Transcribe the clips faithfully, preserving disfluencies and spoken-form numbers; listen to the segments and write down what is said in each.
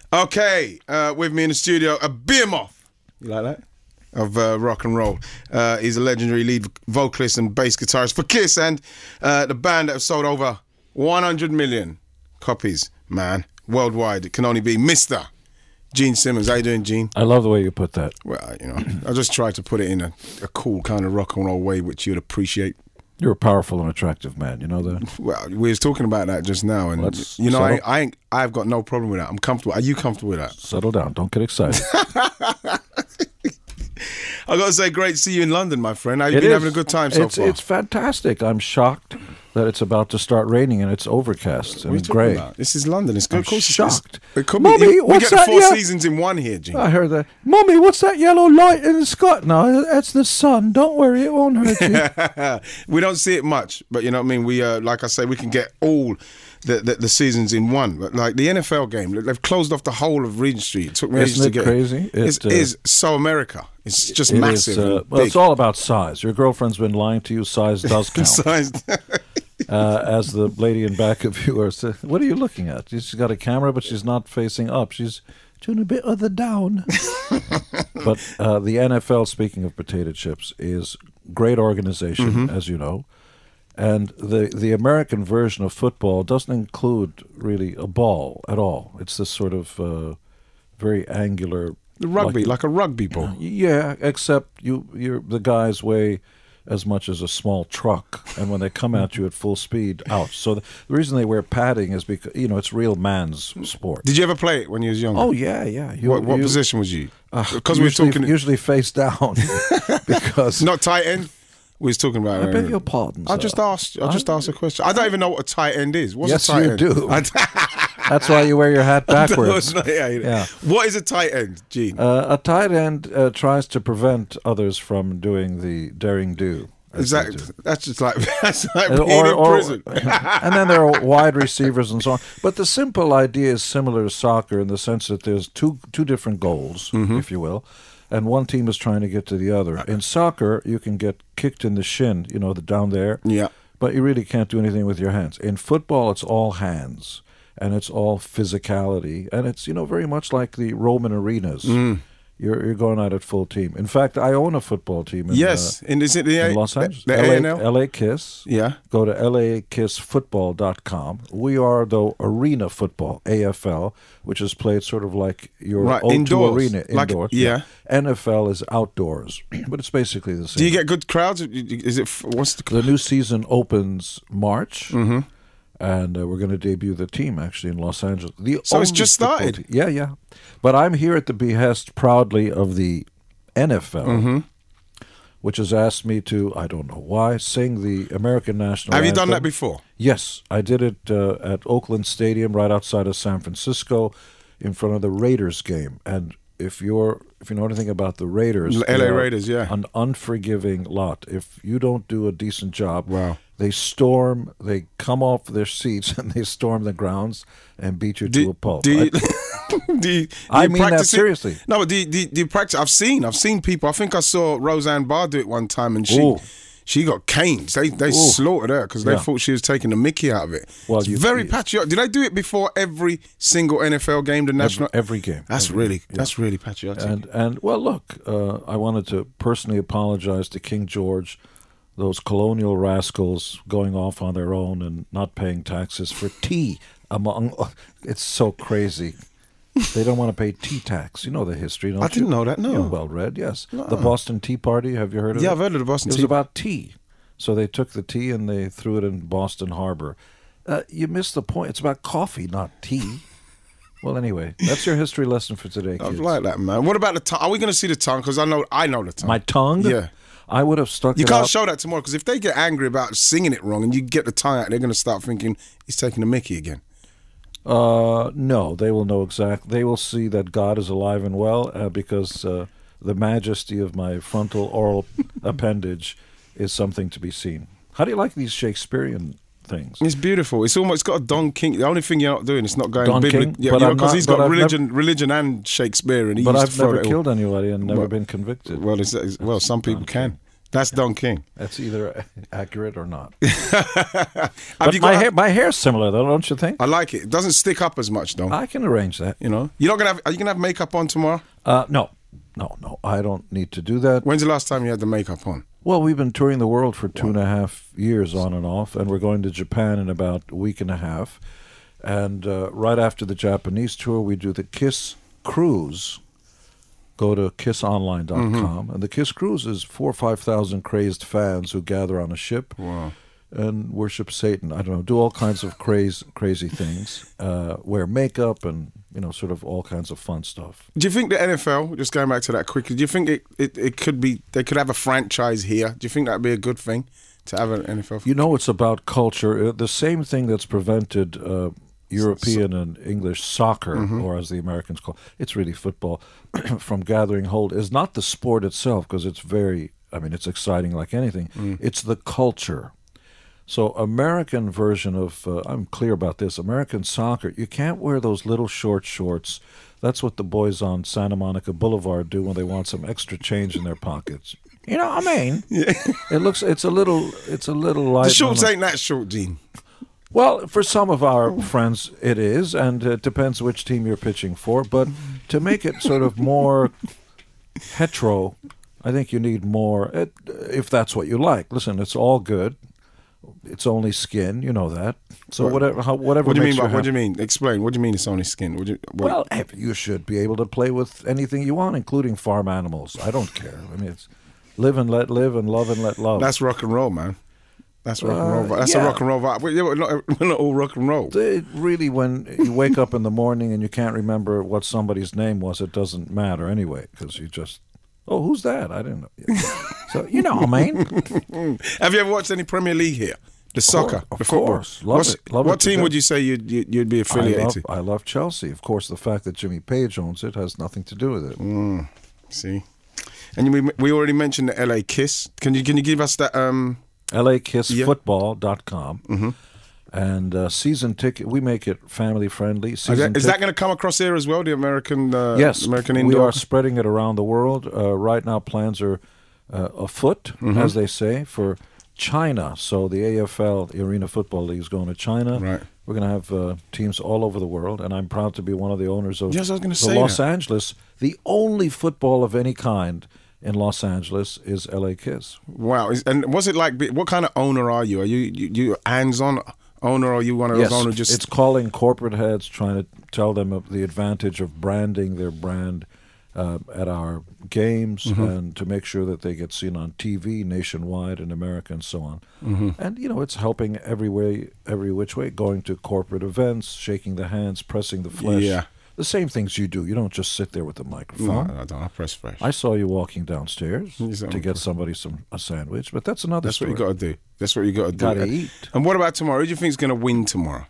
Okay, uh, with me in the studio, a behemoth. You like that? Of uh, rock and roll. Uh, he's a legendary lead vocalist and bass guitarist for Kiss, and uh, the band that have sold over one hundred million copies, man, worldwide. It can only be Mister Gene Simmons. How you doing, Gene? I love the way you put that. Well, you know, I just tried to put it in a, a cool kind of rock and roll way, which you'd appreciate. You're a powerful and attractive man, you know that? Well, we was talking about that just now, and Let's you know, I, settle. I ain't, I've got no problem with that. I'm comfortable. Are you comfortable with that? Settle down. Don't get excited. I got to say, great to see you in London, my friend. Have you It been is. having a good time so it's, far? It's fantastic. I'm shocked that it's about to start raining and it's overcast and What are you talking grey. about? This is London. It's good. I'm Of course, shocked. It's, it could Mummy, be. You, we what's get the that four ye- seasons in one here, Gene. I heard that. Mummy, what's that yellow light in the sky? No, that's the sun. Don't worry, it won't hurt you. We don't see it much, but you know what I mean. We, uh, like I say, we can get all the, the the seasons in one. But like the N F L game, they've closed off the whole of Regent Street. It took me ages Isn't to it get crazy? It It, uh, is so America. It's just It is, massive. uh, and well, big. it's all about size. Your girlfriend's been lying to you. Size does count. Sized. uh, as the lady in back of you are saying, what are you looking at? She's got a camera, but she's not facing up. She's doing a bit of the down. But uh, the N F L, speaking of potato chips, is great organization, Mm-hmm. as you know. And the the American version of football doesn't include really a ball at all. It's this sort of uh, very angular The rugby, like, like a rugby ball. yeah, except you you're the guys weigh as much as a small truck, and when they come at you at full speed, out. So the, the reason they wear padding is because you know it's real man's sport. Did you ever play it when you was younger? Oh yeah, yeah. You, what what you, position was you? uh, Because we were usually, talking. usually face down, because Not tight end. We was talking about. I it. beg your pardon. I sir. just asked. I just I- asked a question. I don't even know what a tight end is. What's Yes, a tight you end? do. I- That's why you wear your hat backwards. No, yeah, Yeah. What is a tight end, Gene? Uh, a tight end uh, tries to prevent others from doing the daring do. as is they that? do. That's just like that's like Uh, being or- in or- prison. and then there are wide receivers and so on. But the simple idea is similar to soccer in the sense that there's two two different goals, Mm-hmm. if you will, and one team is trying to get to the other. In soccer, you can get kicked in the shin, you know, the down there, Yeah. but you really can't do anything with your hands. In football, it's all hands, and it's all physicality, and it's, you know, very much like the Roman arenas. Mm. You're you're going out at full team. In fact, I own a football team in, Yes, and is it the uh, A- in Los Angeles. The A N L? L A Kiss. Yeah. Go to L A kiss football dot com. We are, though, arena football, A F L, which is played sort of like your Right, O two indoors. arena, Like- indoors. yeah. N F L is outdoors, but it's basically the same. Do you get good crowds? Is it? What's the? The new season opens March, Mm-hmm. and uh, we're going to debut the team, actually, in Los Angeles. The So it's only just football started? team- Yeah, yeah. But I'm here at the behest, proudly, of the N F L, Mm-hmm. which has asked me to, I don't know why, sing the American National Have you Anthem. done that before? Yes, I did it uh, at Oakland Stadium, right outside of San Francisco, in front of the Raiders game. And if you're, if you know anything about the Raiders, L A they are Raiders, yeah. an unforgiving lot. If you don't do a decent job, Wow. they storm, they come off their seats and they storm the grounds and beat you to a pulp. Do you, I- do you, do I you mean that practice it? seriously. No, but do you, do, you, do you practice? I've seen, I've seen people. I think I saw Roseanne Barr do it one time, and she Ooh. she got caned. They they Ooh. slaughtered her because they Yeah. thought she was taking the Mickey out of it. Well, It's you- very you- patriotic. Did they do it before every single N F L game? The national. every, every game. that's Every- really that's really patriotic. And and well, look, uh, I wanted to personally apologize to King George, those colonial rascals going off on their own and not paying taxes for tea. Among it's so crazy. They don't want to pay tea tax. You know the history, don't I you? didn't know that, no. You're well read, yes. The Boston Tea Party. Have you heard of it? Yeah, I've heard of the Boston It was Tea- about tea. So they took the tea and they threw it in Boston Harbor. Uh, you missed the point. It's about coffee, not tea. Well, anyway, that's your history lesson for today, I kids. like that, man. What about the tongue? Are we going to see the tongue? Because I know I know the tongue. My tongue? Yeah. I would have stuck You it can't out. show that tomorrow because if they get angry about singing it wrong and you get the tongue out, they're going to start thinking he's taking the Mickey again. Uh, no, they will know exact. They will see that God is alive and well uh, because uh, the majesty of my frontal oral appendage is something to be seen. How do you like these Shakespearean things? It's beautiful. It's almost got a Don King. The only thing you're not doing is not going Don biblical. King? Yeah, But I'm because not- he's but got I've religion, religion and Shakespeare, and he But used I've to throw never it all- killed anybody and never Well- been convicted. Well, it's, it's- well, some people Don King. can. That's Don King. That's either accurate or not. Have But you my got? hair, my hair's similar, though, don't you think? I like it. It doesn't stick up as much, though. I can arrange that. You know, you're not gonna have. Are you gonna have makeup on tomorrow? Uh, no, no, no. I don't need to do that. When's the last time you had the makeup on? Well, we've been touring the world for two and a half years on and off, and we're going to Japan in about a week and a half. And uh, right after the Japanese tour, we do the KISS Cruise. Go to kiss online dot com. Mm-hmm. And the KISS Cruise is four or five thousand crazed fans who gather on a ship Wow. and worship Satan. I don't know, do all kinds of crazy, crazy things, uh, wear makeup and, you know, sort of all kinds of fun stuff. Do you think the N F L, just going back to that quickly, do you think it, it, it could be, they could have a franchise here? Do you think that'd be a good thing to have an N F L? You know, it's about culture. Uh, The same thing that's prevented uh, European and English soccer, mm-hmm. or as the Americans call it, it's really football, from gathering hold is not the sport itself, because it's very, I mean, it's exciting like anything. Mm. It's the culture. So American version of, uh, I'm clear about this, American soccer, you can't wear those little short shorts. That's what the boys on Santa Monica Boulevard do when they want some extra change in their pockets. You know what I mean? Yeah. It looks, it's a little, it's a little light. The shorts ain't that short, Gene. Well, for some of our friends it is, and it depends which team you're pitching for. But to make it sort of more hetero, I think you need more, if that's what you like. Listen, it's all good. It's only skin, you know that. So What- whatever, how, whatever. What do you makes mean? By, you what do you happy. mean? Explain. What do you mean it's only skin? What do you, what, Well, hey, you should be able to play with anything you want, including farm animals. I don't care. I mean, it's live and let live and love and let love. that's rock and roll, man. That's rock and roll. Uh, vibe. That's yeah. a rock and roll vibe. We're we're not, we're not all rock and roll. It really, when you wake up in the morning and you can't remember what somebody's name was, it doesn't matter anyway, because you just, oh, who's that? I didn't know. So, you know what I mean? Have you ever watched any Premier League here? The soccer, Of the football. course. Love What's- it. Love what it to team death. would you say you'd you'd, you'd be affiliated I love, to? I love Chelsea. Of course, the fact that Jimmy Page owns it has nothing to do with it. Mm, see, and we we already mentioned the L A Kiss. Can you can you give us that? Um, L A kiss Yeah. football dot com. Mm-hmm. And uh, season ticket, we make it family friendly. is Season that, is tic- that going to come across here as well? The American, uh, Yes, American we indoor. are spreading it around the world. Uh, right now, plans are uh, afoot, Mm-hmm. as they say, for China. So the A F L, the Arena Football League, is going to China. Right. We're going to have uh, teams all over the world, and I'm proud to be one of the owners of Yes, I was gonna the say Los that. Angeles. The only football of any kind in Los Angeles is L A Kiss. Wow. Is, and was it like? What kind of owner are you? Are you you, you hands-on owner, or are you one of those Yes, owners just? it's calling corporate heads, trying to tell them of the advantage of branding their brand uh, at our games, Mm-hmm. and to make sure that they get seen on T V nationwide in America and so on. Mm-hmm. And you know, it's helping every way, every which way, going to corporate events, shaking the hands, pressing the flesh. Yeah. The same things you do. You don't just sit there with the No, microphone. I don't. I press fresh. I saw you walking downstairs Yes, I'm- to get somebody some a sandwich, but that's another That's story. what you got to do. That's what you got to do. Gotta and, eat. And what about tomorrow? Who do you think is going to win tomorrow?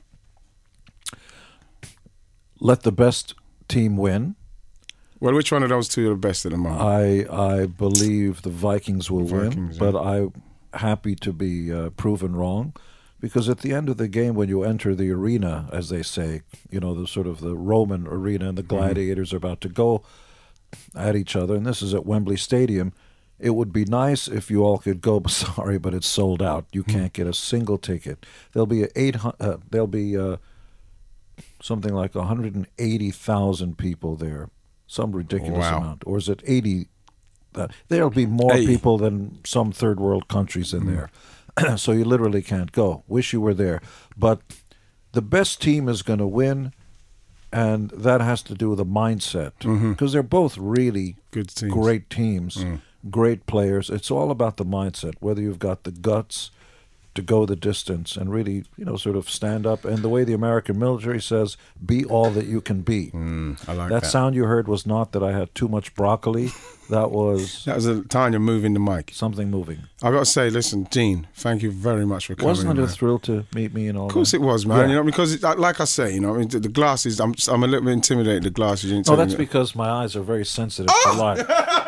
Let the best team win. Well, which one of those two are the best at the moment? I I believe the Vikings will win, Vikings, yeah. but I'm happy to be uh, proven wrong, because at the end of the game, when you enter the arena, as they say, you know, the sort of the Roman arena, and the gladiators are about to go at each other, and this is at Wembley Stadium. It would be nice if you all could go, but sorry, but it's sold out. You can't get a single ticket. There'll be a eight hundred. Uh, there'll be uh, something like one hundred eighty thousand people there. Some ridiculous Wow. amount, or is it eighty? Uh, there'll be more eighty. people than some third world countries in there, so you literally can't go. Wish you were there, but the best team is going to win, and that has to do with the mindset, because they're both really Good teams. great teams, great players. It's all about the mindset, whether you've got the guts to go the distance and really, you know, sort of stand up. And the way the American military says, be all that you can be. Mm, I like that that. sound you heard was not that I had too much broccoli. That was That was the time you're moving the mic. something moving. I've got to say, listen, Gene, thank you very much for coming. Wasn't it a man. thrill to meet me and all that? Of course it was, man. Yeah. You know, because it, like I say, you know, I mean, the, the glasses. I'm, I'm a little bit intimidated. The glasses. You didn't Oh, tell that's me. because my eyes are very sensitive to light.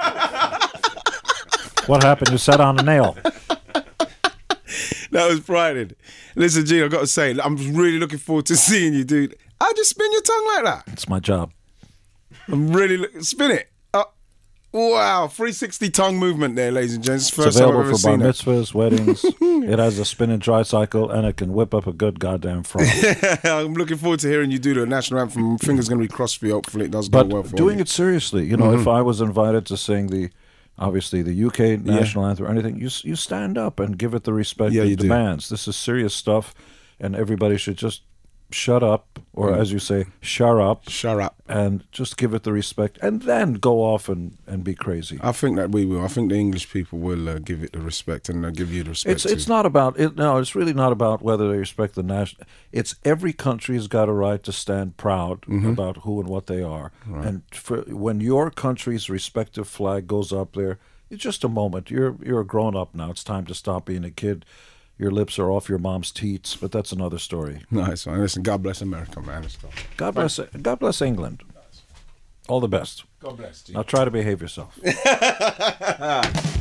What happened? You sat on a nail. That was frightening. Listen, Gene, I've got to say, I'm really looking forward to seeing you, dude. How just spin your tongue like that? It's my job. I'm really look, spin it. Up, Wow, three sixty tongue movement there, ladies and gents. It's First time I've available ever for bar seen it. mitzvahs, weddings. It has a spin and dry cycle, and it can whip up a good goddamn frog. I'm looking forward to hearing you do the national anthem. My fingers going to be crossed for you. Hopefully, it does But go well for doing you. it seriously, you know, Mm-hmm. if I was invited to sing the, obviously the U K national anthem or anything, you you stand up and give it the respect Yeah, it you do. demands. This is serious stuff, and everybody should just shut up, or Mm. as you say, shut up, Shut up. and just give it the respect, and then go off and, and be crazy. I think that we will. I think the English people will uh, give it the respect, and they'll give you the respect It's too. it's not about it. No, it's really not about whether they respect the national. It's every country has got a right to stand proud Mm-hmm. about who and what they are. And for, when your country's respective flag goes up there, it's just a moment. You're you're a grown up now. It's time to stop being a kid. Your lips are off your mom's teats, but that's another story. Nice one. Listen, God bless America, man. Let's go. God bless God bless England. All the best. God bless you. Now try to behave yourself.